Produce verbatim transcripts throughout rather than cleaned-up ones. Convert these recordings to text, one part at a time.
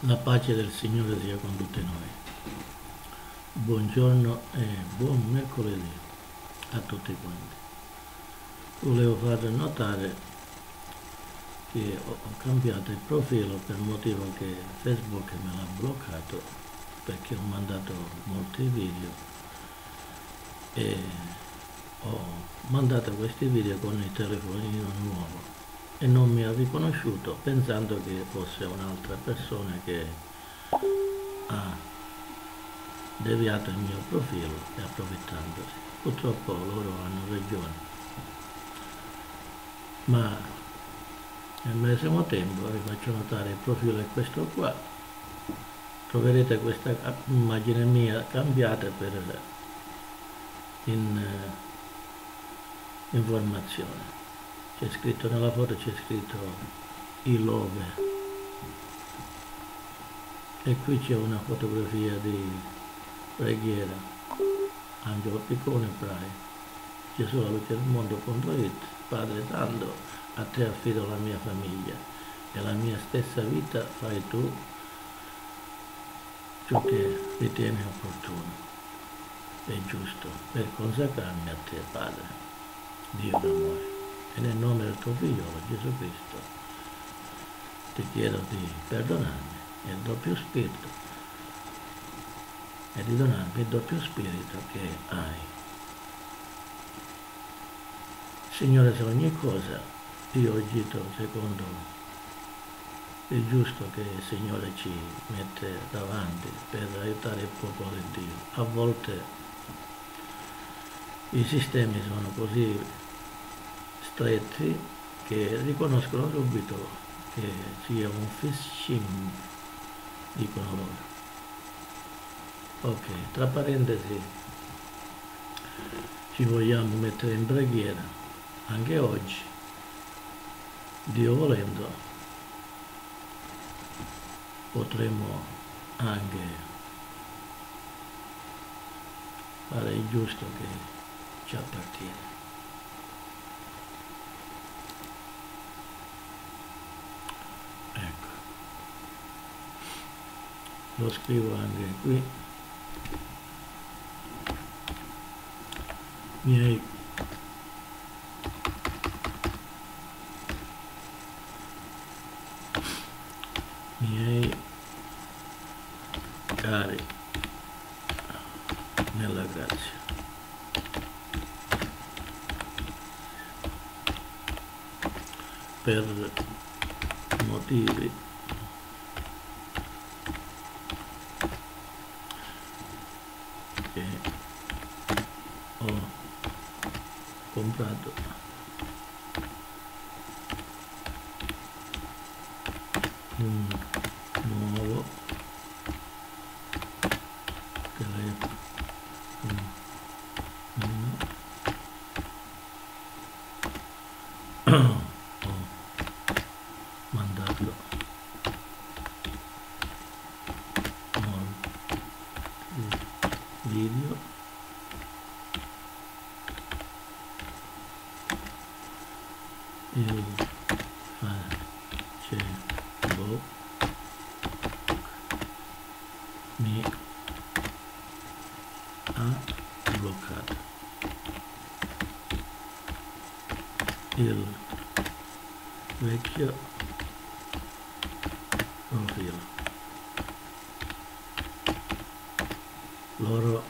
La pace del Signore sia con tutti noi. Buongiorno e buon mercoledì a tutti quanti. Volevo far notare che ho cambiato il profilo per motivo che Facebook me l'ha bloccato perché ho mandato molti video e ho mandato questi video con il telefonino nuovo e non mi ha riconosciuto pensando che fosse un'altra persona che ha deviato il mio profilo e approfittandosi. Purtroppo loro hanno ragione, ma nel medesimo tempo vi faccio notare il profilo è questo qua. Troverete questa immagine mia cambiata per in eh, informazione. C'è scritto nella foto, c'è scritto I love e qui c'è una fotografia di preghiera, Angelo Piccone Prai, Gesù alla luce del mondo punto it. Padre Santo, a te affido la mia famiglia e la mia stessa vita, fai tu ciò che ritieni opportuno e giusto per consacrarmi a te, Padre, Dio d'amore. E nel nome del tuo figliolo Gesù Cristo ti chiedo di perdonarmi il doppio spirito e di donarmi il doppio spirito che hai. Signore, se ogni cosa io agito secondo il giusto che il Signore ci mette davanti per aiutare il popolo di Dio. A volte i sistemi sono così stretti che riconoscono subito che sia un phishing, dicono loro. Ok, tra parentesi, ci vogliamo mettere in preghiera anche oggi, Dio volendo potremo anche fare il giusto che ci appartiene. Ecco, lo scrivo anche qui. Miei miei cari nella grazia, per motivi che ho comprato un nuovo telefono, ho mandato molti video il Facebook mi ha bloccato il vecchio profilo. Loro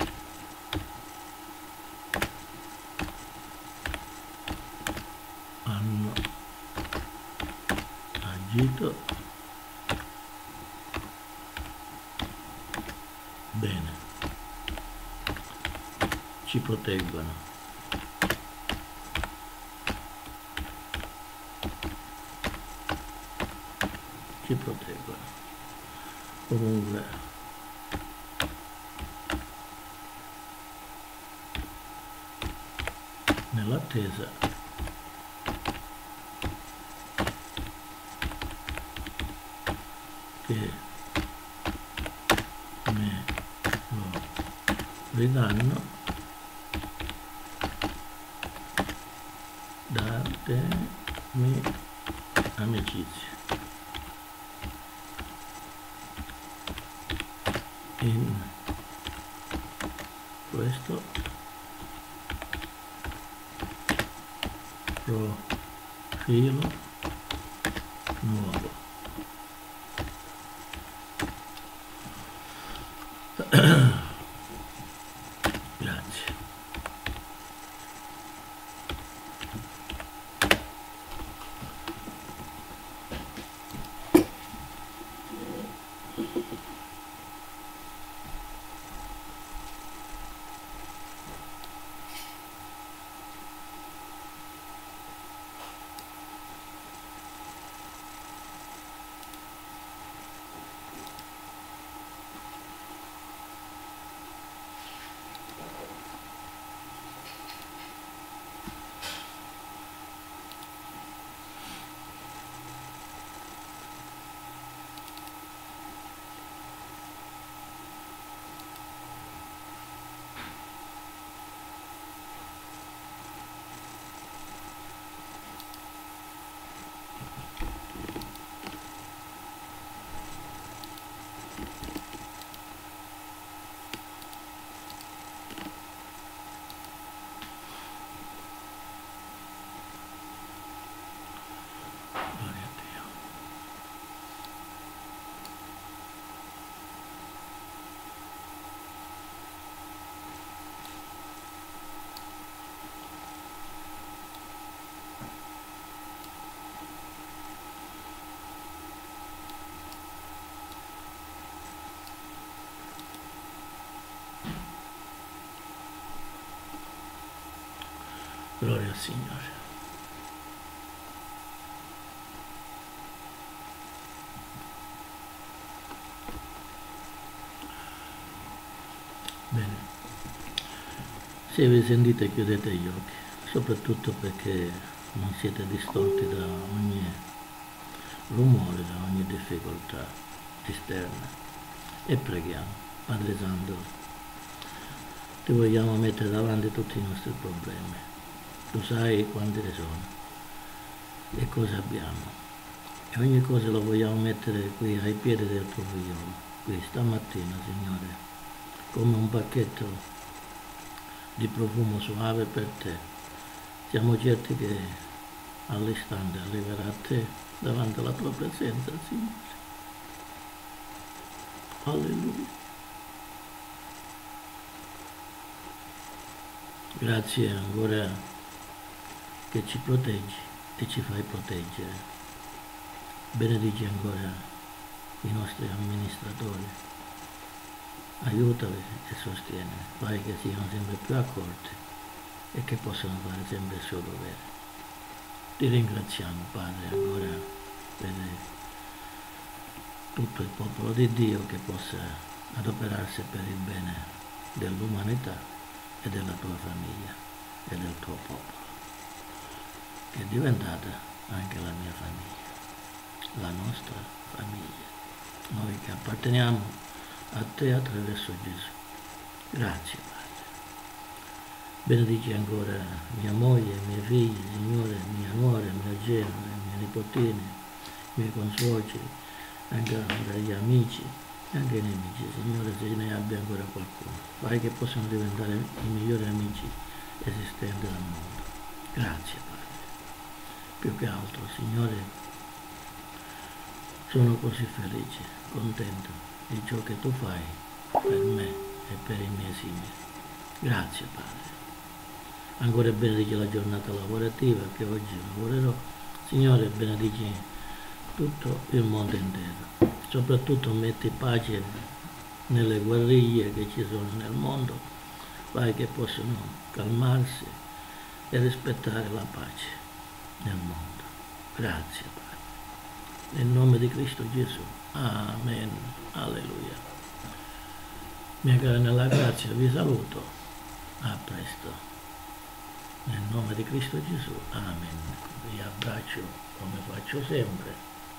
hanno agito bene, ci proteggono. Ci proteggono. Comunque nell'attesa che me lo ridanno, datemi amicizia. in questo profilo nuovo. Grazie. Gloria al Signore. Bene. Se vi sentite chiudete gli occhi, soprattutto perché non siete distolti da ogni rumore, da ogni difficoltà esterna. E preghiamo. Padre Santo, ti vogliamo mettere davanti tutti i nostri problemi. Tu sai quanti ne sono e cosa abbiamo. E ogni cosa lo vogliamo mettere qui ai piedi del tuo figliolo, qui stamattina, Signore, come un pacchetto di profumo suave per te. Siamo certi che all'istante arriverà a te davanti alla tua presenza, Signore. Alleluia. Grazie ancora che ci proteggi e ci fai proteggere. Benedici ancora i nostri amministratori, aiutali e sostieni, fai che siano sempre più accorti e che possano fare sempre il suo dovere. Ti ringraziamo, Padre, ancora per tutto il popolo di Dio che possa adoperarsi per il bene dell'umanità e della tua famiglia e del tuo popolo, che è diventata anche la mia famiglia, la nostra famiglia, noi che apparteniamo a te attraverso Gesù. Grazie, Padre. Benedici ancora mia moglie, i miei figli, Signore, mia nuora, mia genera, i miei nipotini, i miei consuoceri, anche gli amici, anche i nemici, Signore, se ne abbia ancora qualcuno. Fai che possano diventare i migliori amici esistenti al mondo. Grazie, Padre. Più che altro, Signore, sono così felice, contento di ciò che tu fai per me e per i miei simili. Grazie, Padre. Ancora benedici la giornata lavorativa che oggi lavorerò. Signore, benedici tutto il mondo intero. Soprattutto metti pace nelle guerriglie che ci sono nel mondo. Fai che possano calmarsi e rispettare la pace nel mondo. Grazie, Padre. Nel nome di Cristo Gesù. Amen. Alleluia. Mia cara, nella grazia vi saluto. A presto. Nel nome di Cristo Gesù. Amen. Vi abbraccio come faccio sempre.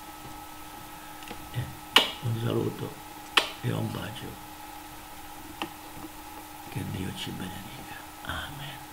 E un saluto e un bacio. Che Dio ci benedica. Amen.